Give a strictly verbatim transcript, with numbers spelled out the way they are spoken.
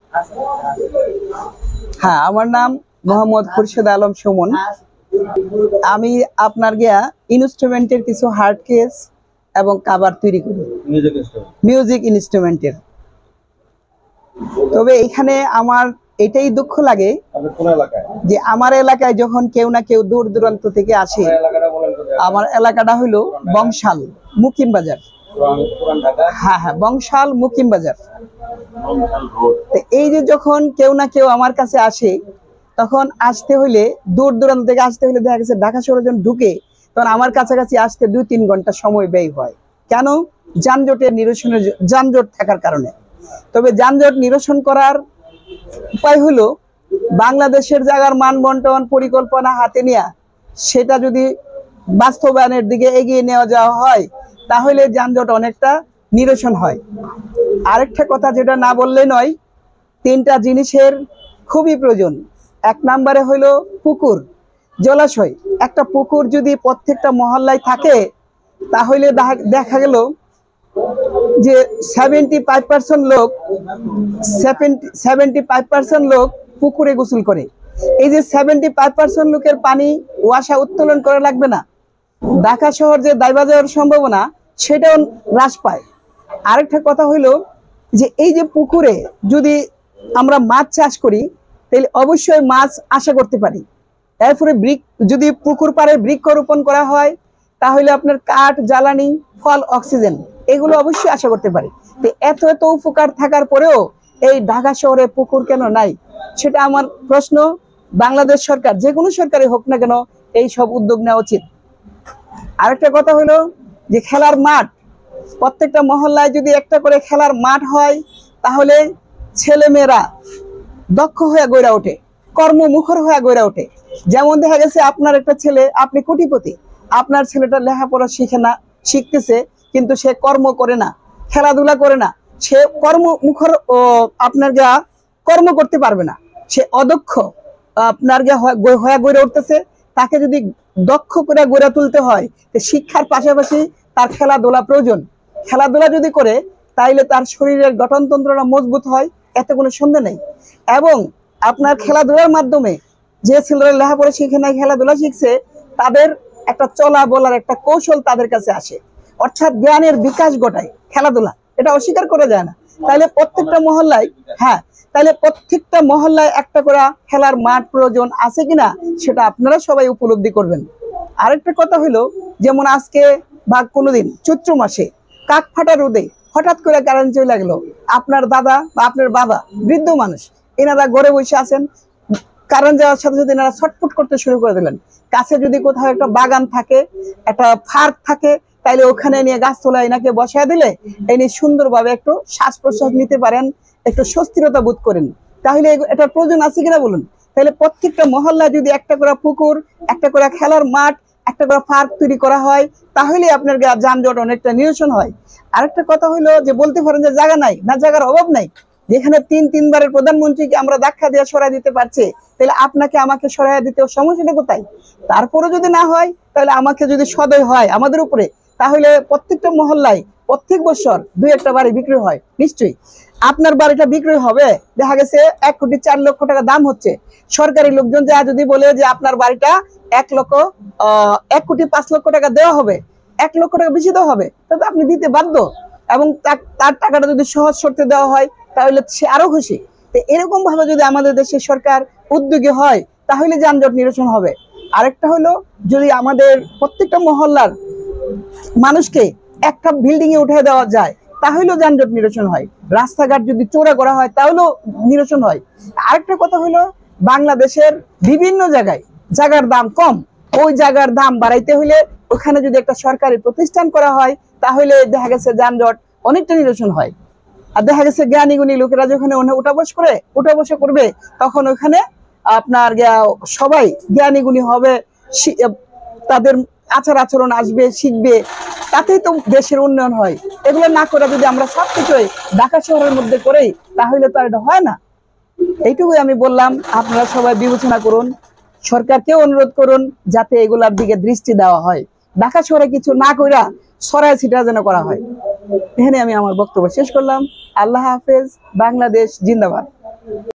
হ্যাঁ, আমার নাম মোহাম্মদ খুরশেদ আলম সুমন। আমি আপনার গিয়া ইনস্ট্রুমেন্টের কিছু হার্ড কেস এবং কাভার তৈরি করি, মিউজিক ইনস্ট্রুমেন্টের। তবে এখানে আমার এটাই দুঃখ লাগে যে আমার এলাকায় যখন কেউ না কেউ দূর দূরান্ত থেকে আসে। আমার এলাকাটা হলো বংশাল মুকিম বাজার। হ্যাঁ হ্যাঁ বংশাল মুকিম বাজার। এই যে যখন কেউ না কেউ আমার কাছে আসে, তখন আসতে হইলে দূর দূরান্ত থেকে আসতে হলে দেখা গেছে ঢাকা শহরে যখন ঢুকে, তখন আমার কাছাকাছি আসতে দুই তিন ঘন্টা সময় ব্যয় হয়। কেন? যানজটের নিরসনের, যানজট থাকার কারণে। তবে যানজট নিরসন করার উপায় হলো বাংলাদেশের জায়গার মান বন্টন পরিকল্পনা হাতে নেওয়া, সেটা যদি বাস্তবায়নের দিকে এগিয়ে নেওয়া যাওয়া হয়, তাহলে যানজট অনেকটা নিরসন হয়। আরেকটা কথা যেটা না বললে নয়, তিনটা জিনিসের খুবই প্রয়োজন। এক নম্বরে হলো পুকুর, জলাশয়। একটা পুকুর যদি প্রত্যেকটা মহল্লায় থাকে, তাহলে দেখা গেল যে সেভেন্টি ফাইভ পার্সেন্ট লোক সেভেন্টি ফাইভ পার্সেন্ট লোক পুকুরে গোসল করে। এই যে সেভেন্টি ফাইভ পার্সেন্ট লোকের পানি ওয়াসা উত্তোলন করা লাগবে না, ঢাকা শহর যে দাইবা যাওয়ার সম্ভাবনা সেটাও হ্রাস পায়। আরেকটা কথা হইলো যে এই যে পুকুরে যদি আমরা মাছ চাষ করি, তাহলে অবশ্যই মাছ আশা করতে পারি। এরপরে বৃক্ষ, যদি পুকুর পাড়ে বৃক্ষরোপণ করা হয়, তাহলে আপনার কাঠ, জ্বালানি, ফল, অক্সিজেন এগুলো অবশ্যই আশা করতে পারি। তো এত এত উপকার থাকার পরেও এই ঢাকা শহরে পুকুর কেন নাই, সেটা আমার প্রশ্ন। বাংলাদেশ সরকার, যে কোনো সরকারই হোক না কেন, এই সব উদ্যোগ নেওয়া উচিত। আরেকটা কথা হলো যে খেলার মাঠ, প্রত্যেকটা মহল্লায় যদি একটা করে খেলার মাঠ হয়, তাহলে ছেলেমেয়েরা দক্ষ হয়ে গড়ে ওঠে, কর্মমুখর হয়ে গড়ে ওঠে। যেমন দেখা গেছে আপনার একটা ছেলে, আপনি কোটিপতি, আপনার ছেলেটা লেখাপড়া শিখে না, শিখতেছে কিন্তু সে কর্ম করে না, খেলাধুলা করে না, সে কর্মমুখর আপনার গা কর্ম করতে পারবে না, সে অদক্ষ আপনার গা হয়ে গড়ে উঠতেছে। তাকে যদি দক্ষ করে গড়ে তুলতে হয়, শিক্ষার পাশাপাশি তার খেলাধুলা প্রয়োজন। খেলাধুলা যদি করে, তাইলে তার শরীরের গঠনতন্ত্রটা মজবুত হয়, এতে কোনো সন্দেহ নেই। এবং আপনার খেলাধুলার মাধ্যমে যে ছেলেরা লেখাপড়া শিখে নাই, খেলাধুলা শিখছে, তাদের একটা চলা বলার একটা কৌশল তাদের কাছে আসে, অর্থাৎ জ্ঞানের বিকাশ ঘটায় খেলাধুলা, এটা অস্বীকার করা যায় না। তাইলে প্রত্যেকটা মহল্লায়, হ্যাঁ তাইলে প্রত্যেকটা মহল্লায় একটা করে খেলার মাঠ প্রয়োজন আছে কিনা, সেটা আপনারা সবাই উপলব্ধি করবেন। আরেকটা কথা হলো, যেমন আজকে বা কোনোদিন চৈত্র মাসে কাক ফাটা রোদে হঠাৎ করে কারেন্ট চলে লাগলো, আপনার দাদা বা আপনার বাবা বৃদ্ধ মানুষ, এনারা ঘরে বসে আছেন, কারেন্ট যাওয়ার সাথে সাথে এনারা ছটফট করতে শুরু করে দিলেন। কাছে যদি কোথাও একটা বাগান থাকে, একটা পার্ক থাকে, তাইলে ওখানে নিয়ে গাছতলায় এনাকে বসায় দিলে এনে সুন্দরভাবে একটু শ্বাস প্রশ্বাস নিতে পারেন, একটু স্বস্তিরতা বোধ করেন। তাহলে এটার প্রয়োজন আছে কিনা বলুন? তাহলে প্রত্যেকটা মহল্লায় যদি একটা করে পুকুর, একটা করে খেলার মাঠ, একটা করে পার্ক তৈরি করা হয়, তাহলে আপনার যানজট অনেকটা নিরসন হয়। আরেকটা কথা হইলো যে বলতে পারেন যে জায়গা নাই, না জায়গার অভাব নাই। যেখানে তিন তিনবারের প্রধানমন্ত্রীকে আমরা ধাক্কা দিয়ে সরাই দিতে পারছি, তাহলে আপনাকে আমাকে সরাই দিতে সমস্যাটা কোথায়? তারপরে যদি না হয়, তাহলে আমাকে যদি সদয় হয় আমাদের উপরে, তাহলে প্রত্যেকটা মহল্লায় প্রত্যেক বছর দুই একটা বাড়ি বিক্রি হয়। নিশ্চয়ই আপনার বাড়িটা বিক্রি হবে, দেখা গেছে এক কোটি চার লক্ষ টাকা দাম হচ্ছে, সরকারি লোকজন যা যদি বলে যে আপনার বাড়িটা এক লক্ষ আহ এক কোটি পাঁচ লক্ষ টাকা দেওয়া হবে, এক লক্ষ টাকা বেশি দেওয়া হবে, তাহলে আপনি দিতে বাধ্য। এবং তার টাকাটা যদি সহজ শর্তে দেওয়া হয়, তাহলে সে আরো খুশি। তো এরকম ভাবে যদি আমাদের দেশের সরকার উদ্যোগী হয়, তাহলে যানজট নিরসন হবে। আরেকটা হলো, যদি আমাদের প্রত্যেকটা মহল্লার মানুষকে একটা বিল্ডিং এ উঠে দেওয়া যায়, তাহলেও যানজট নিরসন হয়। রাস্তাঘাট যদি চওড়া করা হয়, তাহলেও নিরসন হয়। আরেকটা কথা হলো, বাংলাদেশের বিভিন্ন জায়গায় জায়গার দাম কম, ওই জায়গার দাম বাড়াইতে হলে ওখানে যদি একটা সরকারি প্রতিষ্ঠান করা হয়, তাহলে দেখা গেছে যানজট অনেকটা নিরসন হয়। আর দেখা গেছে জ্ঞানী গুণী লোকেরা যখন উঠা বস করে উঠা বসা করবে, তখন ওখানে আপনার সবাই জ্ঞানী গুণী হবে, তাদের আচার আচরণ আসবে, শিখবে, তাতেই তো দেশের উন্নয়ন হয়। এগুলো না করে যদি আমরা সবকিছুই ঢাকা শহরের মধ্যে করেই, তাহলে তো এটা হয় না। এইটুকুই আমি বললাম, আপনারা সবাই বিবেচনা করুন, সরকারকেও অনুরোধ করুন যাতে এগুলার দিকে দৃষ্টি দেওয়া হয়। ঢাকা শহরে কিছু না কইরা সরাই ছিটা যেন করা হয়। এখানে আমি আমার বক্তব্য শেষ করলাম। আল্লাহ হাফেজ। বাংলাদেশ জিন্দাবাদ।